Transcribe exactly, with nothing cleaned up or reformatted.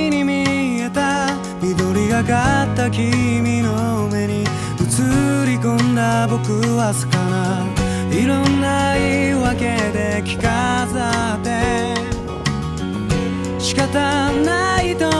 に見えた緑がかった君の目に映り込んだ僕わずかないろんな言い訳で着飾って仕方ないと